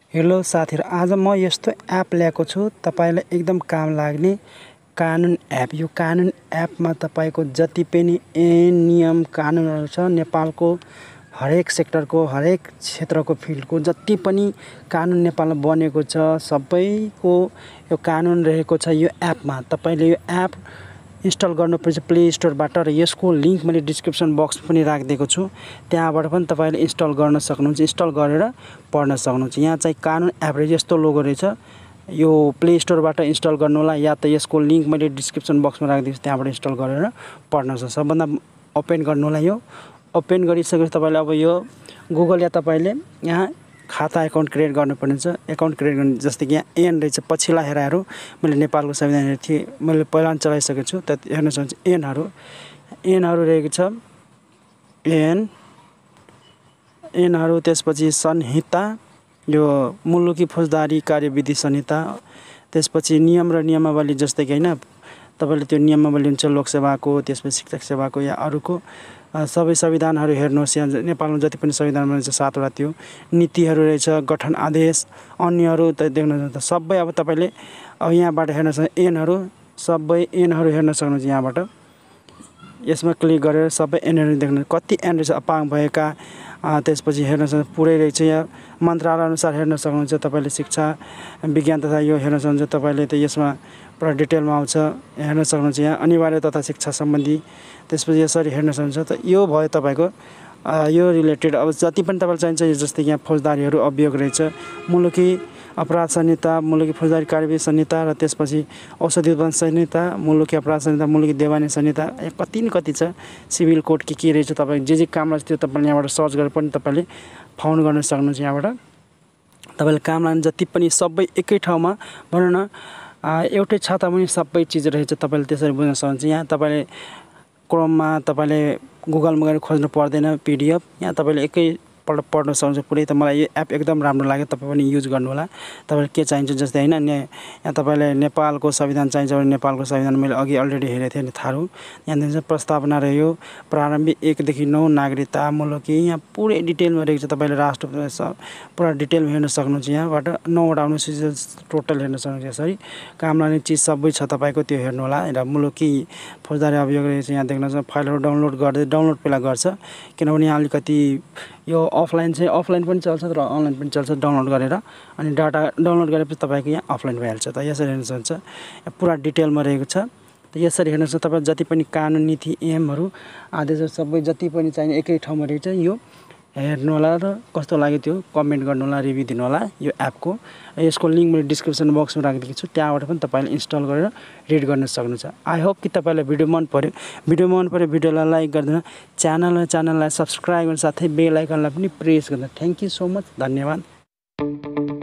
Hello साथीहरु, आज म यस्तो एप ल्याएको छु तपाईलाई एकदम काम लाग्ने कानुन एप। यो कानुन एपमा तपाईको जति पनि ऐन नियम कानुनहरु छ नेपालको हरेक सेक्टरको हरेक क्षेत्रको फिल्डको जति पनि कानुन नेपालमा बनेको छ सबैको यो कानुन रहेको छ यो एपमा। तपाईले यो एप इन्स्टल गर्नुपर्छ प्ले स्टोरबाट र यसको लिंक मैले डिस्क्रिप्सन बक्स पनि राखिदिएको छु। त्यहाँबाट पनि तपाईले इन्स्टल गर्न सक्नुहुन्छ, इन्स्टल गरेर पढ्न सक्नुहुन्छ। यहाँ चाहिँ कानुन एप रे यस्तो लोगो रहेछ। यो प्ले स्टोरबाट इन्स्टल गर्नु होला या त यसको लिंक मैले डिस्क्रिप्सन बक्समा राखिदिएको छु, त्यहाँबाट इन्स्टल गरेर पढ्न सक्नुहुन्छ। सबभन्दा ओपन गर्नु होला। यो ओपन गरिसकेपछि तपाईले अब यो गुगल या तपाईले यहाँ खाता एकाउन्ट क्रिएट गर्नुपर्ने छ। एकाउन्ट क्रिएट गर्ने जस्तै कि यहाँ एन रहेछ, पछिल्ला हेराहरू मैले नेपालको संविधान हेरेको थिएँ, मैले पहिला पनि चलाइसकेको छु। त हेर्न सक्नुहुन्छ एनहरू रहेको छ। एनहरू त्यसपछि संहिता, यो मुलुकी फौजदारी कार्यविधि संहिता, त्यसपछि नियम र नियमावली जस्तै कि हैन तपाईले त्यो नियमावली हुन्छ लोकसेवाको, त्यसपछि शिक्षक सेवाको या अरूको सबै संविधानहरू हेर्नुहोस्। यहाँ नेपालमा जति पनि संविधान बनेको छ 7 वटा त्यो नीतिहरू रहेछ, गठन आदेश, अन्यहरू त देख्न सक्नुहुन्छ। सबै अब तपाईले अब यहाँबाट हेर्न सक्नुहुन्छ। एनहरू सबै एनहरू हेर्न सक्नुहुन्छ। यहाँबाट यसमा क्लिक गरेर सबै एनहरू देख्न कति एन रहेछ अपाङ्ग भएका, त्यसपछि हेर्न सक्नुहुन्छ पुरै रहेछ। यहाँ मन्त्रालय अनुसार हेर्न सक्नुहुन्छ। तपाईले शिक्षा विज्ञान तथा यो हेर्न सक्नुहुन्छ। तपाईले त यसमा पुरा डिटेलमा आउँछ, हेर्न सक्नुहुन्छ। यहाँ अनिवार्य तथा शिक्षा सम्बन्धी, त्यसपछि यसरी हेर्न सक्नुहुन्छ। त यो भयो तपाईको यो रिलेटेड। अब जति पनि तपाईलाई चाहिन्छ जस्तै कि यहाँ फौजदारीहरू अभियोग रहेछ, मुलुकी अपराध संहिता, मुलुकी फौजदारी कार्यविधि संहिता र त्यसपछि औषधि उत्पादन संहिता, मुलुकी अपराध संहिता, मुलुकी देवानी संहिता, कति न कति छ। सिभिल कोड के रहेछ तपाईको जे काम लाग्छ त्यो तपाईले यहाँबाट सर्च गरेर पनि तपाईले फाउन्ड गर्न सक्नुहुन्छ। यहाँबाट तपाईले काम लाग्ने जति पनि सबै एकै ठाउँमा भनौँ न एउटै छाता पनि सबै चीज रहेछ। तपाईले त्यसरी बुझ्न सक्नुहुन्छ। यहाँ तपाईले क्रोममा तपाईले गुगलमा गएर खोज्नु पर्दैन पीडीएफ, यहाँ तपाईले एकैपल्ट पढ्न सक्नुहुन्छ पुरै। त मलाई यो एप एकदम राम्रो लाग्यो, तपाई पनि युज गर्नु होला। तपाईलाई के चाहिन्छ जस्तै हैन यहाँ तपाईलाई नेपालको संविधान चाहिन्छ भने नेपालको संविधान मैले अघि अलरेडी हेरेको थिएँ नि थारू। यहाँ दिन्छ प्रस्तावना रह्यो, प्रारम्भिक 1 देखि 9 नागरिकता, मुलुकी, यहाँ पुरै डिटेलमा रहेको छ। तपाईले राष्ट्र पुरा डिटेलमा हेर्न सक्नुहुन्छ। यहाँबाट 9 वटा अनुसूची टोटल हेर्न सक्नुहुन्छ। यसरी काम लाग्ने चीज सबै छ तपाईको, त्यो हेर्नु होला। र मुलुकी फौजदारी अभियोग रहेछ, यहाँ देख्न सक्नुहुन्छ। फाइलहरू डाउनलोड गर्दै डाउनलोड पहिला गर्छ, किनभने यहाँ अलिकति यो अफलाइन चाहिँ अफलाइन पनि चल्छ र अनलाइन पनि चल्छ डाउनलोड गरेर। अनि डाटा डाउनलोड गरेपछि तपाईको यहाँ अफलाइन भइहाल्छ। त यसरी हेर्न सक्नुहुन्छ। पुरा डिटेलमा रहेको छ। त यसरी हेर्न सक्नुहुन्छ। तपाईँ जति पनि कानुन नीति एमहरू आदेशहरू सबै जति पनि चाहिने एकै ठाउँमा रहेछ। यो हेर्नु होला र कस्तो लाग्यो त्यो कमेन्ट गर्नु होला, रिभ्यू दिनु होला यो एपको। यसको लिंक मैले डिस्क्रिप्सन बक्समा राखिदिएको छु, त्यहाँबाट पनि तपाईले इन्स्टल गरेर रिड गर्न सक्नुहुन्छ। आई होप कि तपाईलाई भिडियो मन पर्यो। भिडियोलाई लाइक गरिदिनु, च्यानललाई सब्स्क्राइब गर्नु, साथै बेल आइकनलाई पनि प्रेस गर्नु। थ्यांक यू सो मच, धन्यवाद।